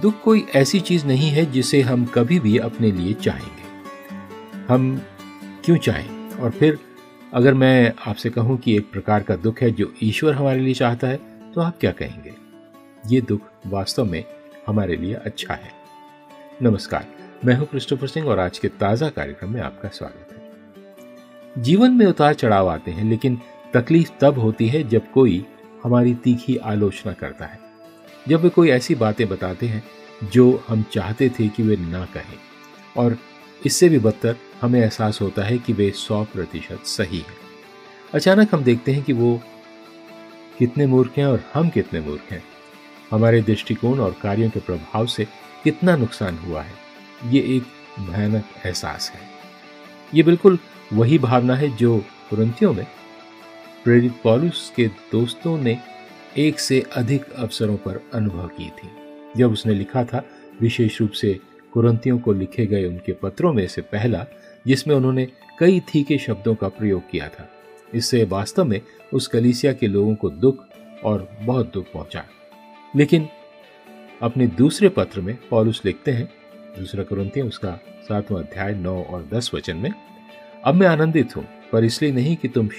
दुख कोई ऐसी चीज नहीं है जिसे हम कभी भी अपने लिए चाहेंगे। हम क्यों चाहें? और फिर अगर मैं आपसे कहूं कि एक प्रकार का दुख है जो ईश्वर हमारे लिए चाहता है, तो आप क्या कहेंगे? ये दुख वास्तव में हमारे लिए अच्छा है। नमस्कार, मैं हूं क्रिस्टोफर सिंह और आज के ताजा कार्यक्रम में आपका स्वागत है। जीवन में उतार चढ़ाव आते हैं, लेकिन तकलीफ तब होती है जब कोई हमारी तीखी आलोचना करता है, जब वे कोई ऐसी बातें बताते हैं जो हम चाहते थे कि वे ना कहें, और इससे भी बदतर हमें एहसास होता है कि वे 100% सही हैं। अचानक हम देखते हैं कि वो कितने मूर्ख हैं और हम कितने मूर्ख हैं। हमारे दृष्टिकोण और कार्यों के प्रभाव से कितना नुकसान हुआ है, ये एक भयानक एहसास है। ये बिल्कुल वही भावना है जो कुरिन्थियों में प्रेरित पौलुस के दोस्तों ने एक से अधिक अवसरों पर अनुभव की थी। जब उसने लिखा था, विशेष रूप से कुरिन्थियों को लिखे गए उनके पत्रों में से पहला, जिसमें उन्होंने कई तीखे शब्दों का प्रयोग किया था। इससे वास्तव में उस कलीसिया के लोगों को दुख और बहुत दुख पहुंचा। लेकिन अपने दूसरे पत्र में पौलुस लिखते हैं, दूसरा कुरिन्थियों उसका 7वां अध्याय 9 और 10 वचन में, अब मैं आनंदित हूं, पर इसलिए नहीं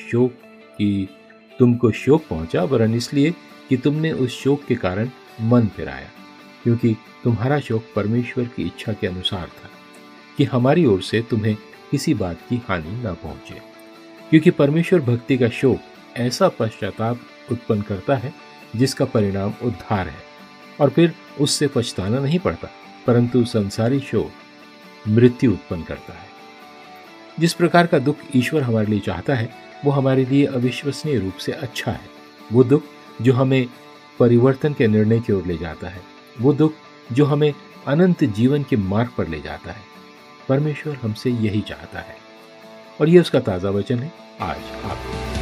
कि तुमको शोक पहुंचा, वरन इसलिए कि तुमने उस शोक के कारण मन फिराया, क्योंकि तुम्हारा शोक परमेश्वर की इच्छा के अनुसार था कि हमारी ओर से तुम्हें किसी बात की हानि न पहुंचे। क्योंकि परमेश्वर भक्ति का शोक ऐसा पश्चाताप उत्पन्न करता है जिसका परिणाम उद्धार है, और फिर उससे पछताना नहीं पड़ता, परंतु संसारी शोक मृत्यु उत्पन्न करता है। जिस प्रकार का दुख ईश्वर हमारे लिए चाहता है, वो हमारे लिए अविश्वसनीय रूप से अच्छा है। वो दुख जो हमें परिवर्तन के निर्णय की ओर ले जाता है, वो दुख जो हमें अनंत जीवन के मार्ग पर ले जाता है। परमेश्वर हमसे यही चाहता है, और ये उसका ताजा वचन है आज आपको।